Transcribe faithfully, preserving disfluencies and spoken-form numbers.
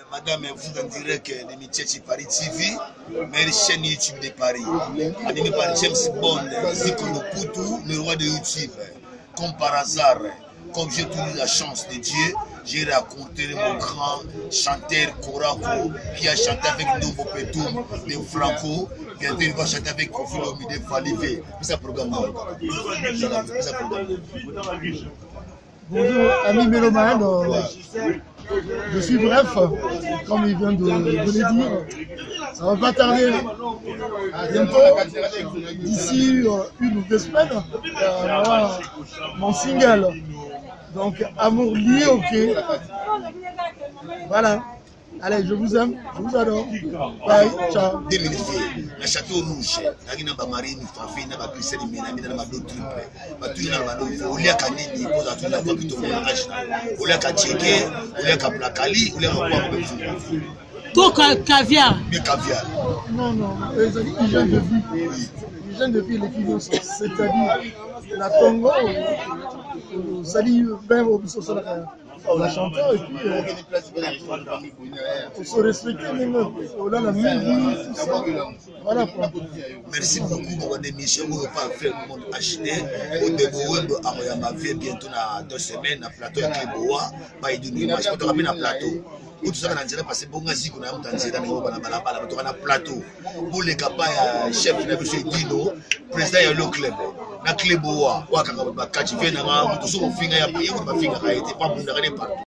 Madame, vous êtes en direct de Michechi Paris T V, meilleure chaîne YouTube de Paris. Animé par James Bond, Zico Noputu, le roi de YouTube. Comme par hasard, comme j'ai toujours la chance de Dieu, j'ai raconté mon grand chanteur Korako qui a chanté avec Nobo Petum de Franco. Bientôt il va chanter avec Kofi Olomide Falivé. C'est un programme. Bonjour, amis mélomanes. Je suis bref, comme il vient de, de le dire. Ça va pas tarder. À bientôt, d'ici euh, une ou deux semaines, euh, voilà, mon single. Donc, Amour lié au quai. Voilà. Allez, je vous aime, je vous adore. Bye, ciao. deux mille filles, le château rouge, il y a une marine, une femme, une Christelle, une amie, une amie, une amie, il y a un nid, il y a un nid, il y a un tchéqué, il y a un placali, il y a un tout caviar. Mais caviar. Non, non, les hygiènes de vie. L'hygiène de vie, les filles, c'est-à-dire la Congo, c'est-à-dire bien au biseau sur la chanteur et puis il faut respecter les meufs. Voilà la musique, tout ça. Voilà quoi. Merci beaucoup pour votre émission. On va pas faire le monde H D. Au début, on va faire bientôt dans deux semaines à plateau avec les Bois. Pas de nuit, parce qu'on ramène à plateau. Tout ça dans Nigeria parce que bon gars qu'on a un Tanzanie dans le balabala, on a plateau. Pour les capables chef de monsieur Dino, président de le club. Na club Bois, ou à Kakabakat, tu viens dans un tout son finger, il y a pas finger, il était pas bon dans les partout.